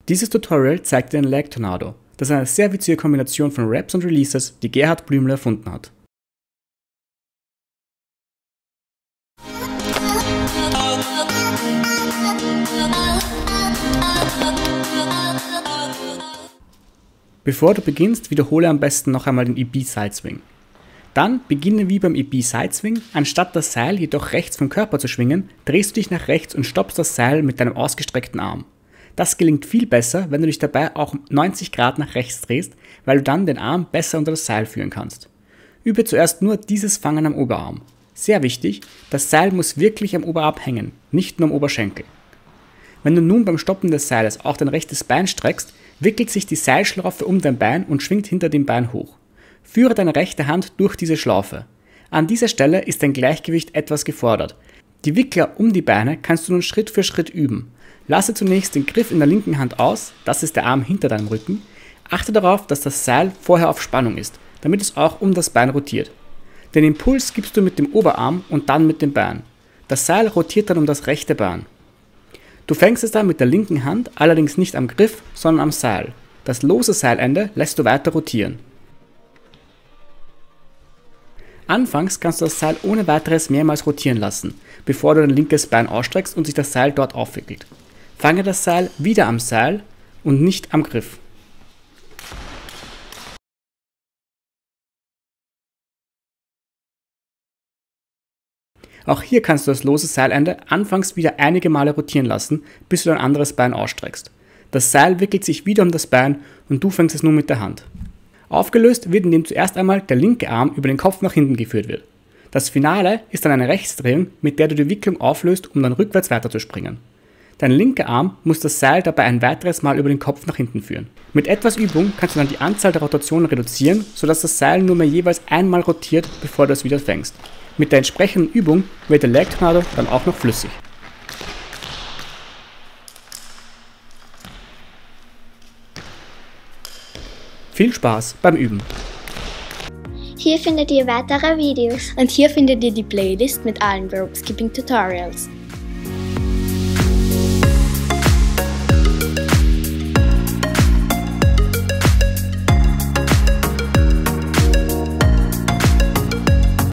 Dieses Tutorial zeigt dir den Lag Tornado. Das ist eine sehr witzige Kombination von Raps und Releases, die Gerhard Blümler erfunden hat. Bevor du beginnst, wiederhole am besten noch einmal den EB Sideswing. Dann beginne wie beim EB Sideswing, anstatt das Seil jedoch rechts vom Körper zu schwingen, drehst du dich nach rechts und stoppst das Seil mit deinem ausgestreckten Arm. Das gelingt viel besser, wenn du dich dabei auch 90 Grad nach rechts drehst, weil du dann den Arm besser unter das Seil führen kannst. Übe zuerst nur dieses Fangen am Oberarm. Sehr wichtig, das Seil muss wirklich am Oberarm hängen, nicht nur am Oberschenkel. Wenn du nun beim Stoppen des Seiles auch dein rechtes Bein streckst, wickelt sich die Seilschlaufe um dein Bein und schwingt hinter dem Bein hoch. Führe deine rechte Hand durch diese Schlaufe. An dieser Stelle ist dein Gleichgewicht etwas gefordert. Die Wickler um die Beine kannst du nun Schritt für Schritt üben. Lasse zunächst den Griff in der linken Hand aus, das ist der Arm hinter deinem Rücken. Achte darauf, dass das Seil vorher auf Spannung ist, damit es auch um das Bein rotiert. Den Impuls gibst du mit dem Oberarm und dann mit dem Bein. Das Seil rotiert dann um das rechte Bein. Du fängst es dann mit der linken Hand, allerdings nicht am Griff, sondern am Seil. Das lose Seilende lässt du weiter rotieren. Anfangs kannst du das Seil ohne weiteres mehrmals rotieren lassen, bevor du dein linkes Bein ausstreckst und sich das Seil dort aufwickelt. Fange das Seil wieder am Seil und nicht am Griff. Auch hier kannst du das lose Seilende anfangs wieder einige Male rotieren lassen, bis du dein anderes Bein ausstreckst. Das Seil wickelt sich wieder um das Bein und du fängst es nun mit der Hand. Aufgelöst wird, indem zuerst einmal der linke Arm über den Kopf nach hinten geführt wird. Das Finale ist dann eine Rechtsdrehung, mit der du die Wicklung auflöst, um dann rückwärts weiterzuspringen. Dein linker Arm muss das Seil dabei ein weiteres Mal über den Kopf nach hinten führen. Mit etwas Übung kannst du dann die Anzahl der Rotationen reduzieren, sodass das Seil nur mehr jeweils einmal rotiert, bevor du es wieder fängst. Mit der entsprechenden Übung wird der Lag Tornado dann auch noch flüssig. Viel Spaß beim Üben! Hier findet ihr weitere Videos. Und hier findet ihr die Playlist mit allen Rope Skipping Tutorials.